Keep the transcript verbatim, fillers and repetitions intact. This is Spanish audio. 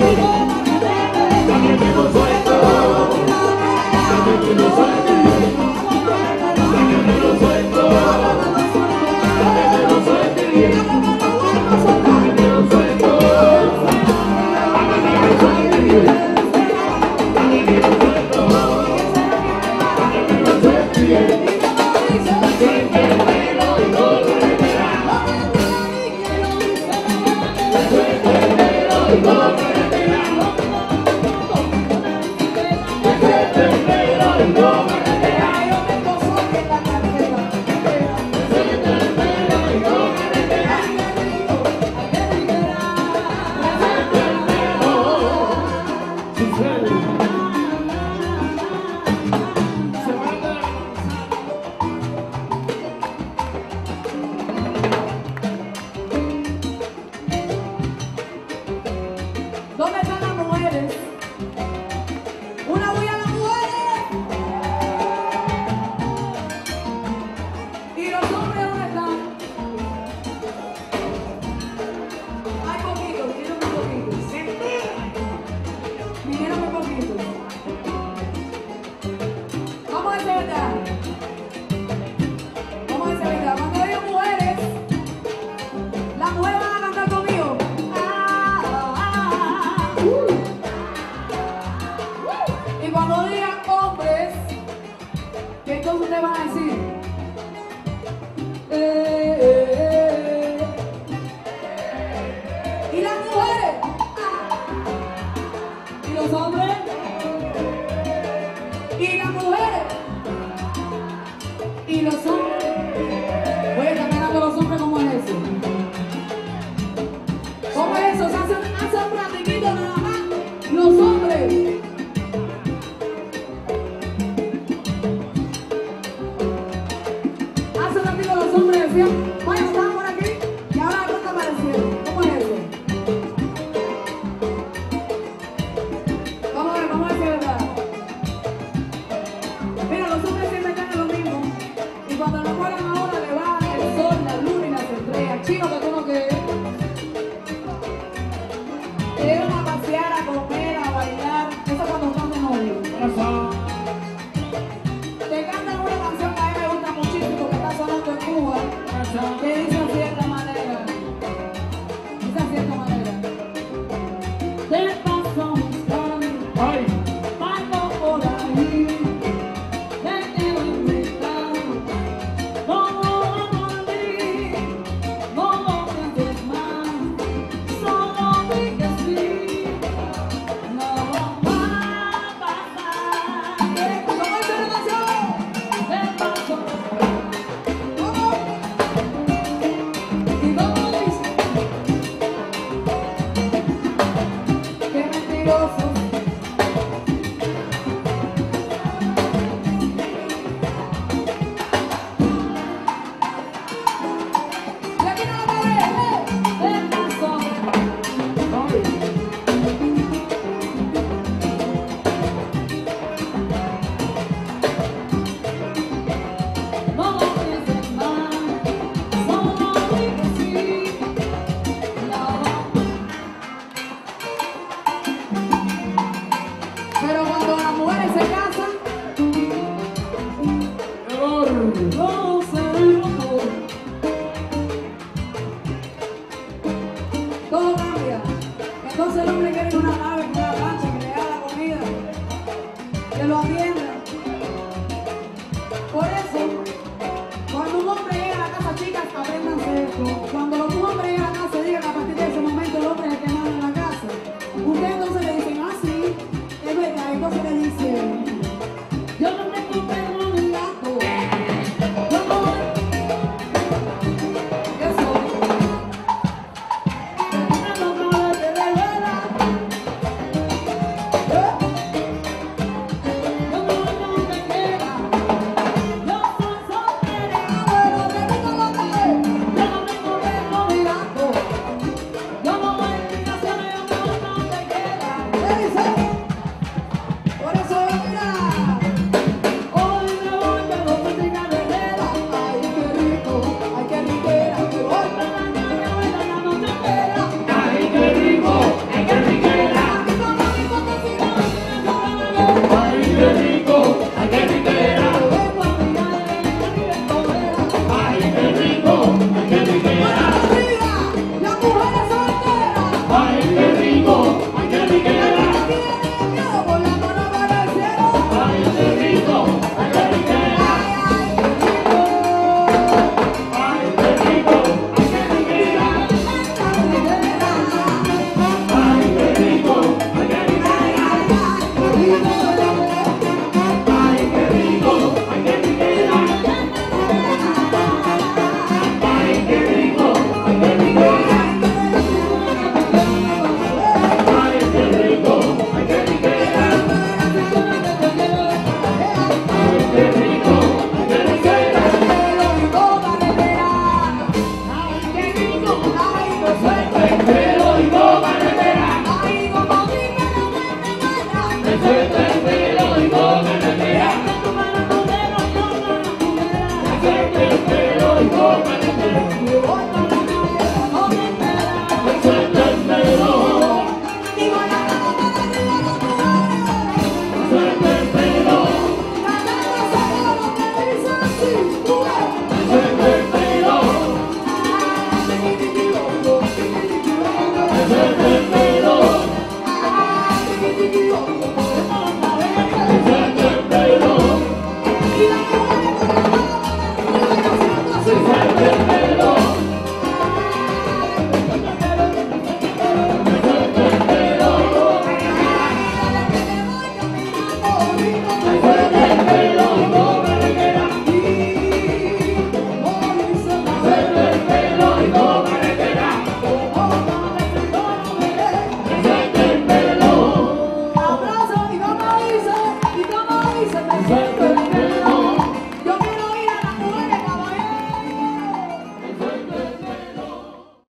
Suéltalo, ¿Dónde están las mujeres? Una bulla a las mujeres. ¿Y los hombres dónde están? Hay poquitos, vinieron muy poquitos. Vinieron muy poquitos. Vamos a decir verdad. Vamos a decir verdad. Cuando digo mujeres, las mujeres van a cantar conmigo. Ah, ah, ah. Y cuando digan hombres, ¿qué entonces ustedes van a decir? Eh, eh, eh. Y las mujeres. Ah. Y los hombres. Y las mujeres. Y los hombres. Voy a estar mirando a los hombres cómo es eso. ¿Cómo es eso? Se hacen, hacen un platiquito nada más. Los hombres. Hace un ratito los hombres decían, bueno, estaban por aquí y ahora de pronto aparecieron. ¿Cómo es eso? Vamos a ver, vamos a decir verdad. Mira, los hombres siempre están en lo mismo. Y cuando nos fueran ahora le va el sol, la luna y las estrellas. Chino, que tú no quieres. Te llevan a pasear, a comer, a bailar. Eso cuando están de novio. Te cantan una canción que a mí me gusta muchísimo, que está sonando en Cuba, que dice de cierta manera. Dice de cierta manera. Te paso buscando, paso por ahí. Te quiero invitar, no por mí, no lo pienses más, solo di que sí, no va a pasar. ¿Cómo es la canción? Te paso, ¿cómo? ¿Y cómo dice? Qué mentiroso. Y aquí no lo va a ver, ¿eh? Te paso. No lo pienses más, solo di que sí, no. Pero cuando las mujeres se casan, todo se derrumbó. Todo cambia. Entonces el hombre quiere una nave, que una plancha, que le haga la comida, que lo atienda. Por eso, cuando un hombre llega a la casa, chicas, apréndanse esto. Cuando un hombre llega a la casa, digan que a partir de ese momento el hombre es el que manda en la casa. Ustedes entonces le dicen, ah, sí, es verdad. Entonces le dicen, yo no me compro un gato. Yo no. ¿Qué soy? Yo no me de revela. ¿Eh? Yo no me donde quiera. Yo soy soltera. Pero repito lo que es. Yo no me compro un gato. Yo no voy a invitaciones, yo me voy donde quiera. ¿Qué dice? Por eso, mira. Hoy me voy, pero no tenga nevera. Ay, qué rico, ay, qué riquera. Me voy para la calle, voy a la noche entera. Ay, qué rico, ay, qué riquera. Aquí con la misma cocina, me voy a beber. Ay, qué rico, ay, qué riquera. Me vengo a mirar en la ribetolera. Ay, qué rico, ay, qué riquera. ¡Para arriba! ¡Las mujeres solteras! Ay, qué rico, ay, qué riquera. Aquí viene el miedo con la mano para el cielo. Ay, qué rico, ay, qué riquera. ¡Ay, ay, qué rico! Ay, qué rico, ay, qué riquera. ¡Esta ribera! Ay, qué rico, ay, qué riquera. ¡Ay, ay, ay! ¡Qué rico! Ay, qué rico, ay, qué riquera. Ay, qué rico, ay, qué riquera. Ay, qué rico, ay, qué riquera. Ay, qué rico, ay, qué riquera. ¡Ay, qué rico! ¡Ay, qué suerte! Pero y no vale pena. ¡Ay, como se te